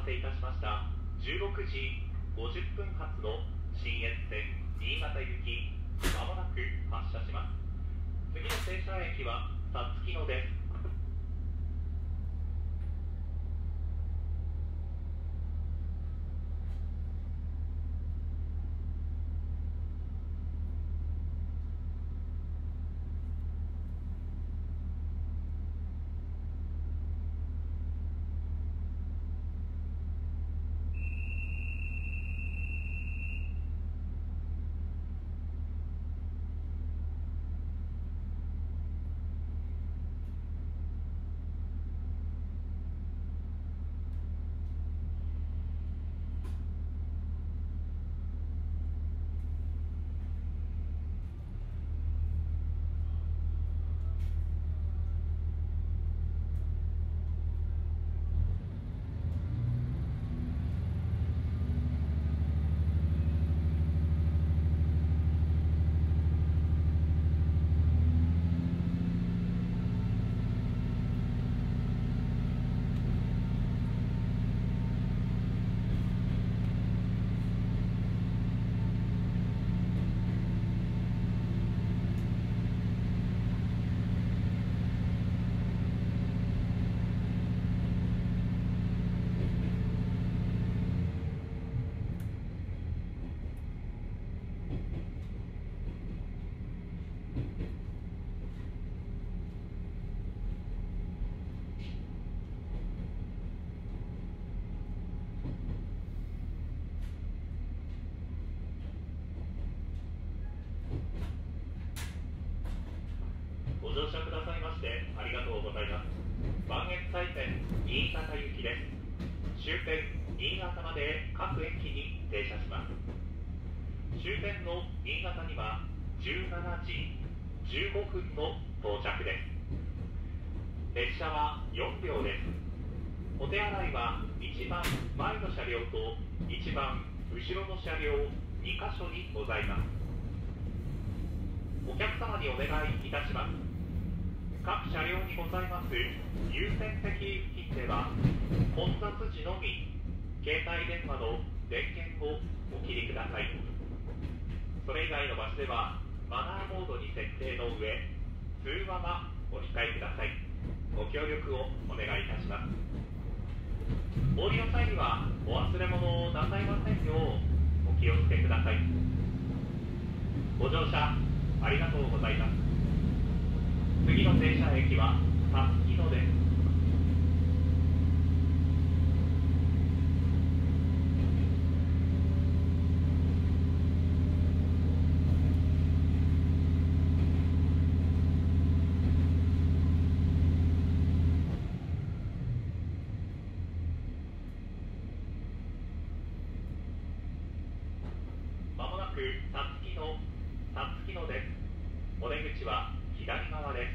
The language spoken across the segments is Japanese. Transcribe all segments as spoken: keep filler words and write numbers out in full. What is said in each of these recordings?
せいたしました。じゅうろくじごじゅっぷん発の信越線新潟行き、まもなく発車します。次の停車駅はさつき野です。ご乗車くださいましてありがとうございます。磐越西線新潟行きです。終点新潟まで各駅に停車します。終点の新潟にはじゅうしちじじゅうごふんの到着です。列車はよんびょうです。お手洗いは一番前の車両と一番後ろの車両にかしょにございます。お客様にお願いいたします。各車両にございます優先席付近では混雑時のみ携帯電話の電源をお切りください。それ以外の場所ではマナーモードに設定の上、通話はお控えください。ご協力をお願いいたします。お降りの際にはお忘れ物をなさいませんようお気をつけください。ご乗車ありがとうございます。次の停車駅はさつき野です。まもなくさつき野、さつき野です。お出口は左側です。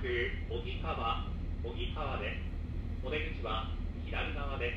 く荻川荻川でお出口は左側です。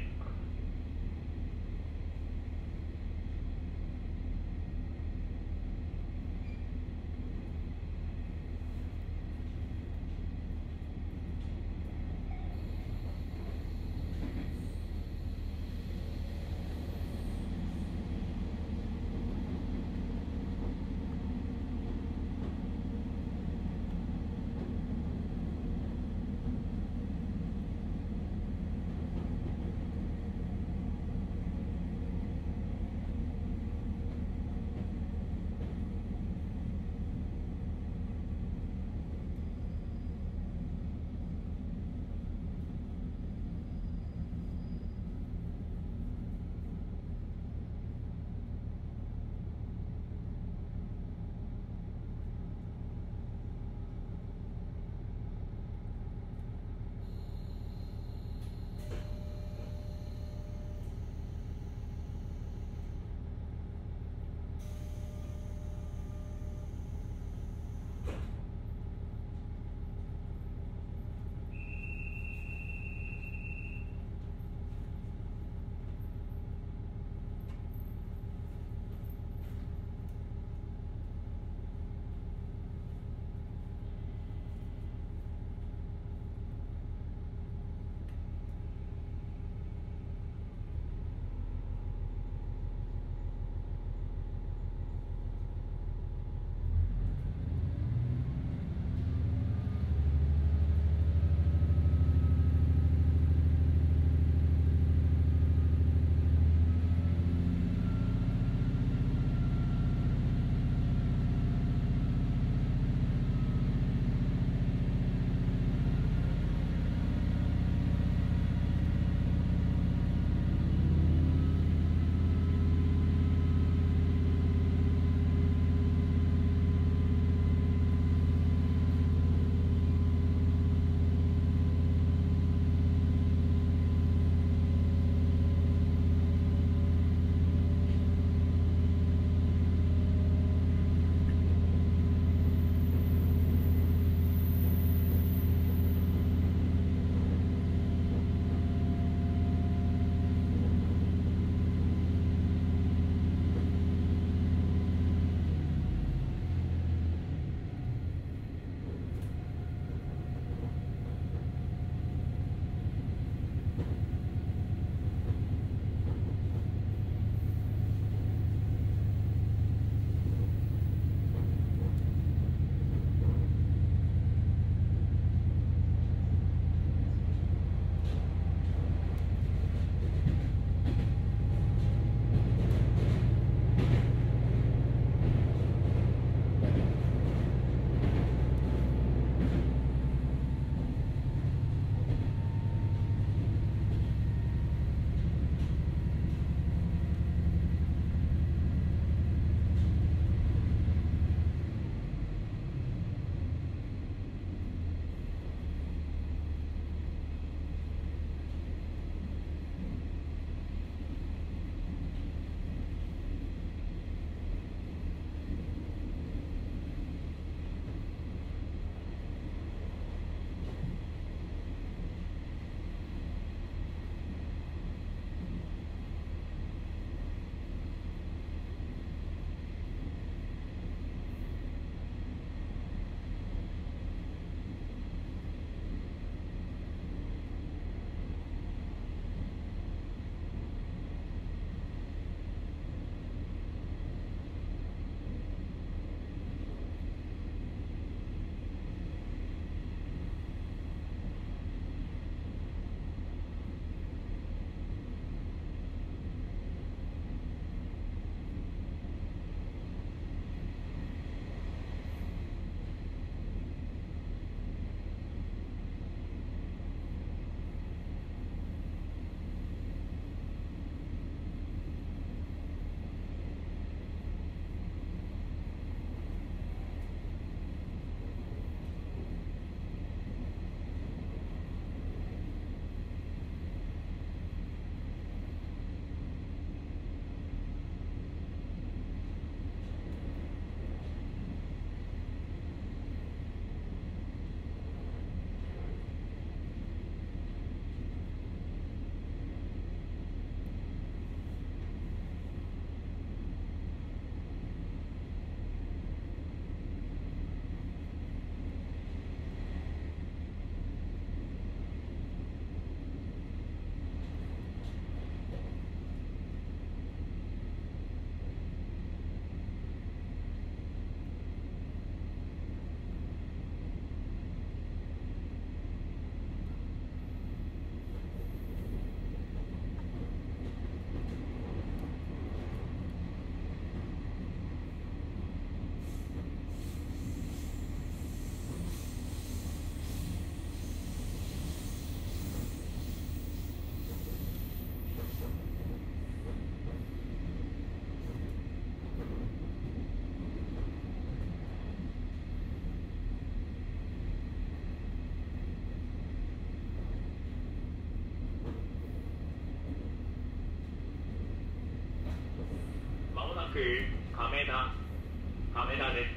く亀田亀田です。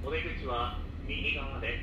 お出口は右側です。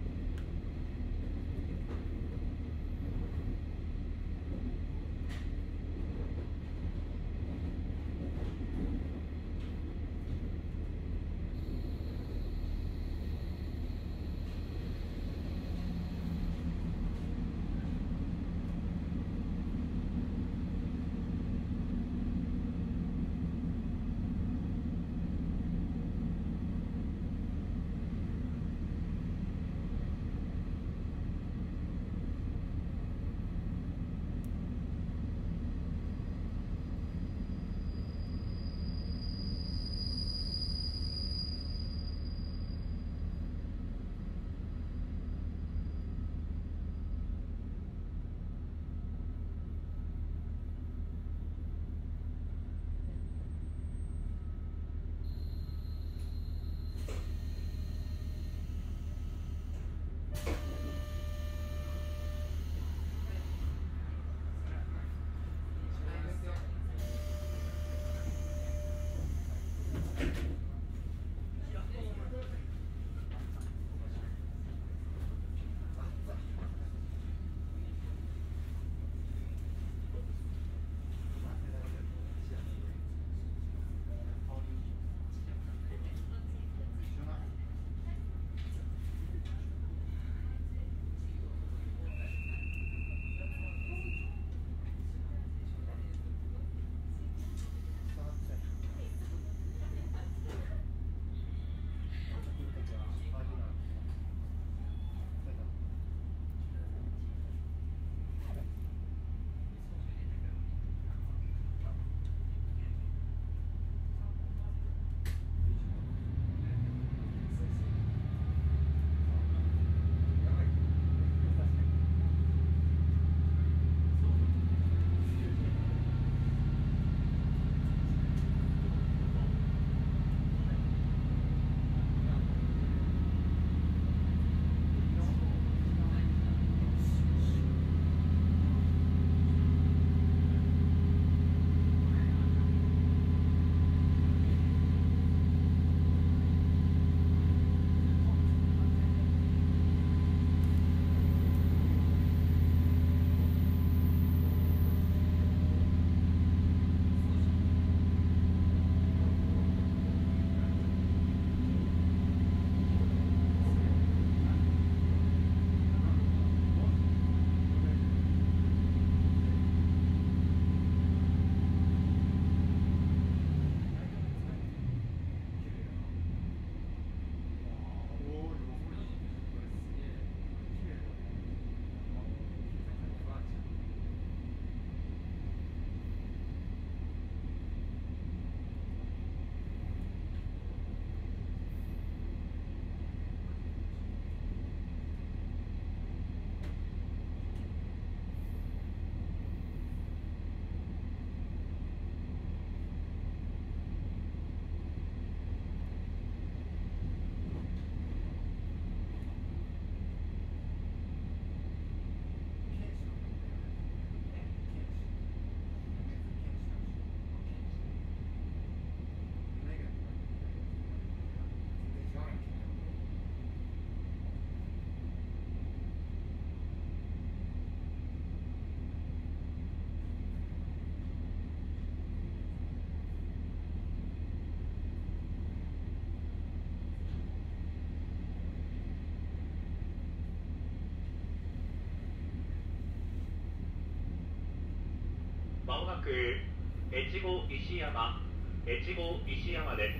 まもなく越後石山越後石山です。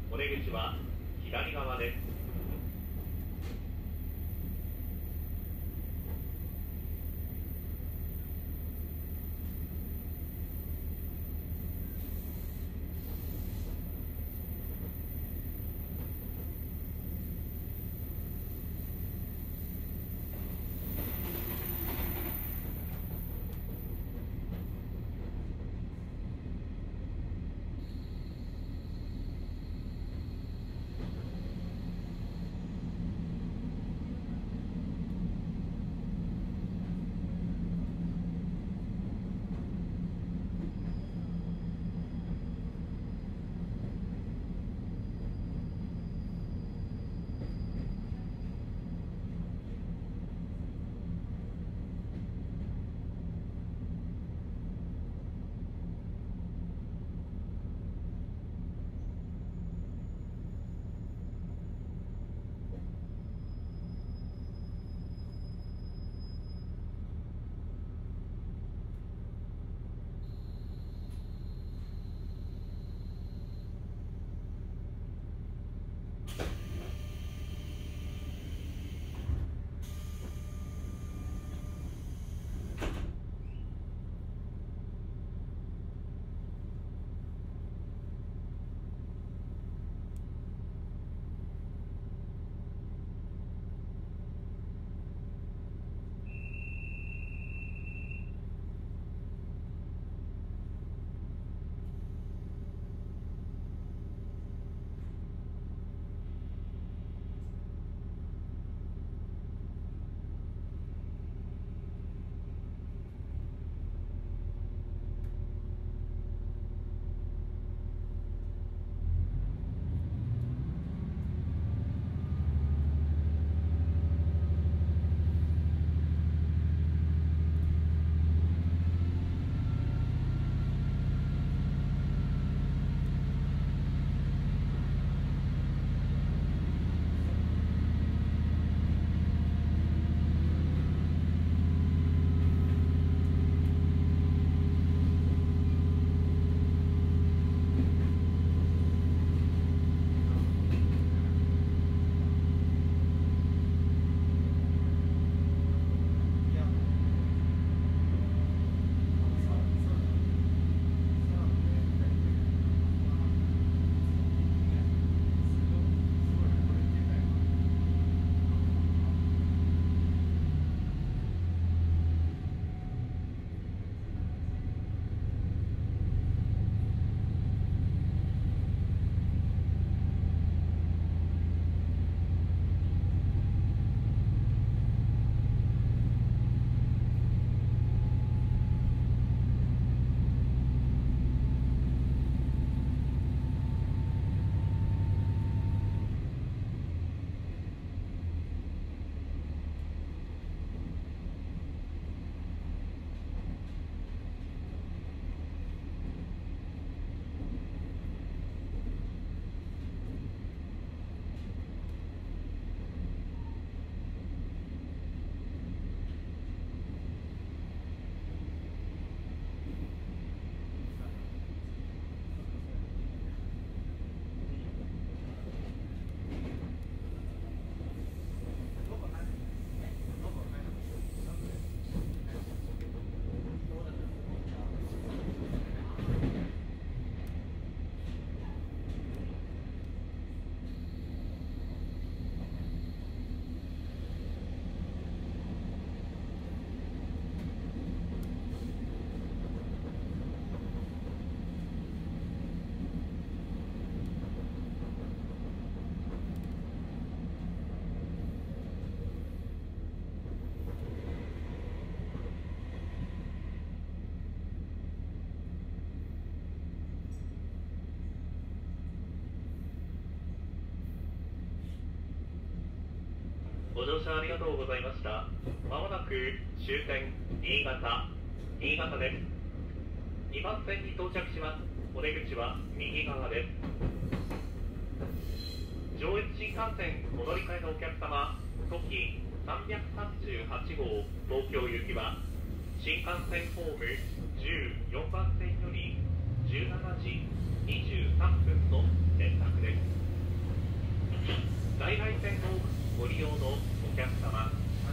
お出口は左側です。 乗車ありがとうございました。まもなく終点新潟新潟です。にばん線に到着します。お出口は右側です。上越新幹線お乗り換えのお客様、特急さんびゃくさんじゅうはち号東京行きは新幹線ホームじゅうよんばん線よりじゅうしちじにじゅうさんぷんの連絡です。在来線をご利用のお客様、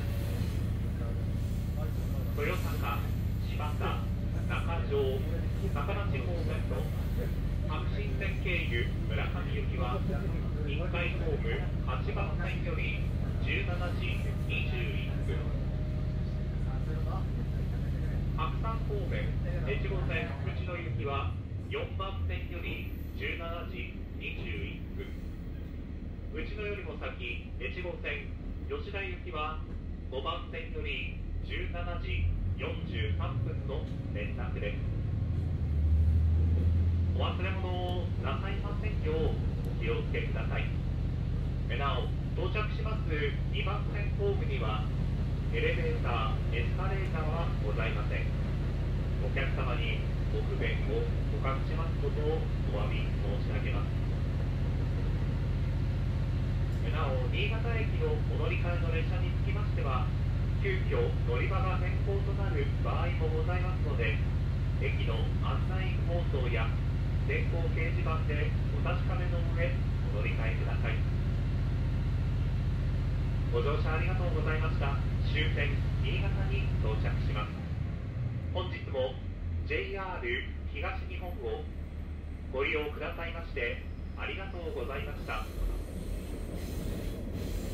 豊坂、柴田、中条、坂梨方面の白新線経由村上行きはいっかいホームはちばん線よりじゅうしちじにじゅういっぷん、白山方面越後線内野行きはよんばん線よりじゅうしちじにじゅういっぷん、内野よりも先越後線吉田行きはごばん線よりじゅうしちじよんじゅうさんぷんの連絡です。お忘れ物をなさいませんようお気をつけください。なお、到着しますにばん線ホームにはエレベーター、エスカレーターはございません。お客様にご不便をおかけしますことをお詫び申し上げます。なお、新潟駅のお乗り換えの列車につきましては、急遽乗り場が変更となる場合もございますので、駅の案内放送や電光掲示板でお確かめの上お乗り換えください。ご乗車ありがとうございました。終点新潟に到着します。本日も ジェイアール 東日本をご利用くださいましてありがとうございました。